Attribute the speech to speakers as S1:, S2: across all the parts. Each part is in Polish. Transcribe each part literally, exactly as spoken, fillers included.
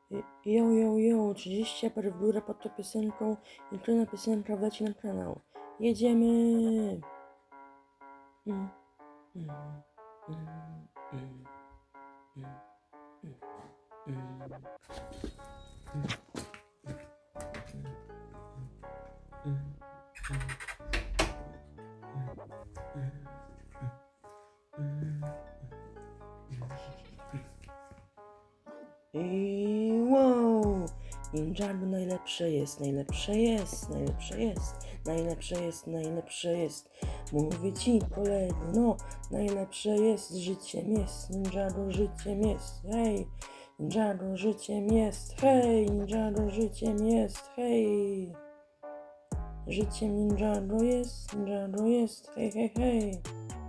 S1: Jo, jo, jo, trzydzieści apar w górę pod tą piosenką i kolejna piosenka wleci na kanał. Jedziemy! Mm, mm, mm, mm, mm, mm, I wow! Ninjago najlepsze jest, najlepsze jest, najlepsze jest, najlepsze jest, najlepsze jest. Mówię ci, kolego, no, najlepsze jest, życiem jest, Ninjago życiem jest, hej! Ninjago życiem jest, hej! Ninjago życiem jest, hej! Życiem Ninjago jest, Ninjago jest, hej, hej, hej!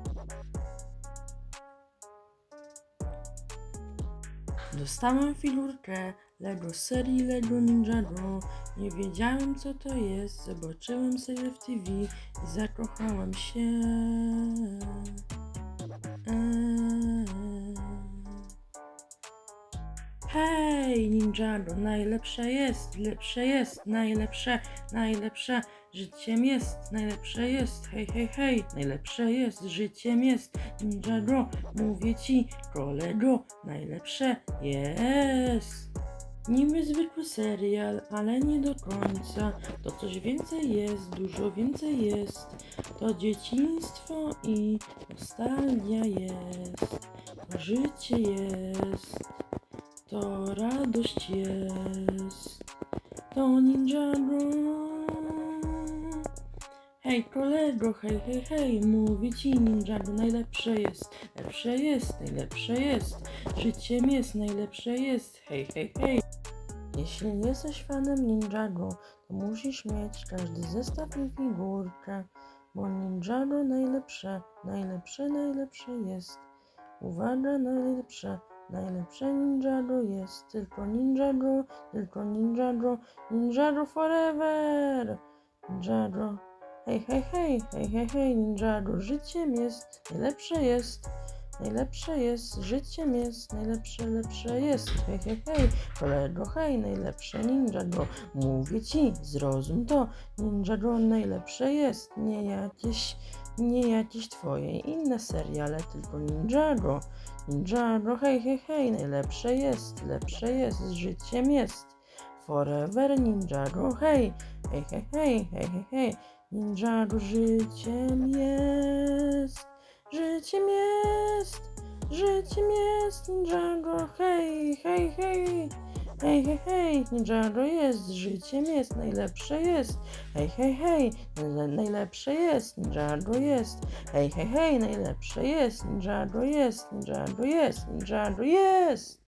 S1: Dostałam figurkę Lego serii Lego Ninjago. Nie wiedziałem co to jest, zobaczyłem sobie w T V i zakochałam się. Eee. Hej, Ninjago, najlepsze jest, lepsze jest, najlepsze, najlepsze, życiem jest, najlepsze jest, hej, hej, hej, najlepsze jest, życiem jest, Ninjago, mówię ci, kolego, najlepsze jest. Niby zwykły serial, ale nie do końca, to coś więcej jest, dużo więcej jest, to dzieciństwo i nostalgia jest, to życie jest. To radość jest, to Ninjago. Hej kolego, hej, hej, hej, mówię ci, Ninjago najlepsze jest, lepsze jest, najlepsze jest, życiem jest, najlepsze jest, hej, hej, hej. Jeśli nie jesteś fanem Ninjago, to musisz mieć każdy zestaw i figurkę, bo Ninjago najlepsze, najlepsze, najlepsze jest. Uwaga, najlepsze. Najlepsze Ninjago jest, tylko Ninjago, tylko Ninjago, Ninjago forever! Ninjago, hej, hej, hej, hej, hej, hej, Ninjago, życiem jest, najlepsze jest, najlepsze jest, życiem jest, najlepsze, lepsze jest, hej, hej, hej, kolego, hej, najlepsze Ninjago, mówię ci, zrozum to, Ninjago najlepsze jest, nie jakieś, nie jakieś twoje inne seriale, tylko Ninjago. Ninjago, hej, hej, hej, najlepsze jest, lepsze jest, życiem jest. Forever Ninjago, hej, hej, hej, hej, hej, hej, hej. Ninjago życiem jest, życiem jest, życiem jest, Ninjago, hej, hej, hej. Hej, hej, hej, Ninjago jest, życiem jest, najlepsze jest. Hej, hej, hej, najlepsze jest, Ninjago jest. Hej, hej, hej, najlepsze jest, Ninjago jest, Ninjago jest, Ninjago jest.